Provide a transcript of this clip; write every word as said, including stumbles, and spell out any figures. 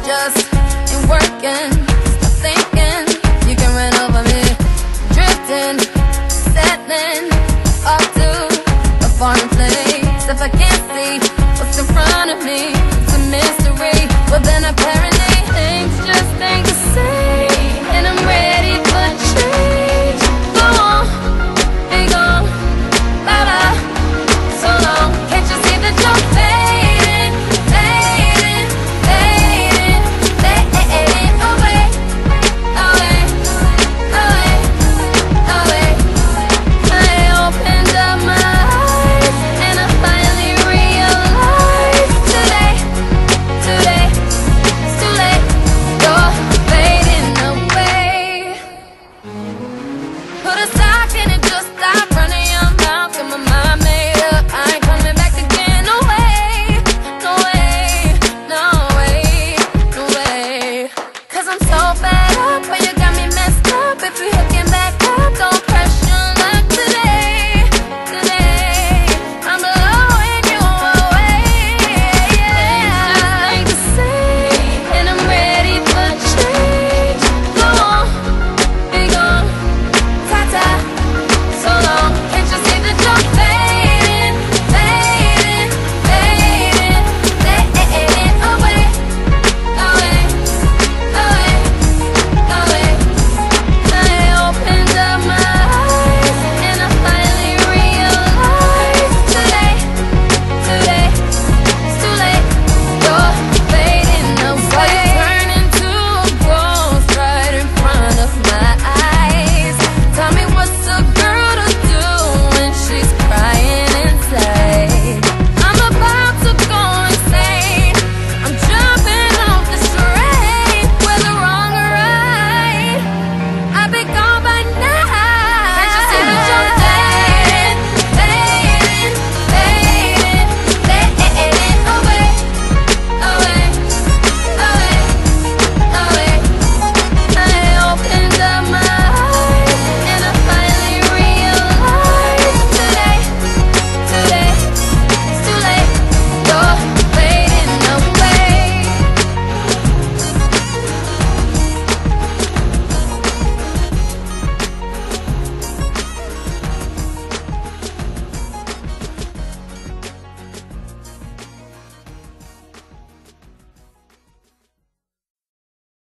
just ain't working. Stop thinking you can run over me. Drifting, settling off to a foreign place. If I can't see what's in front of me, it's a mystery. Well then apparently things just ain't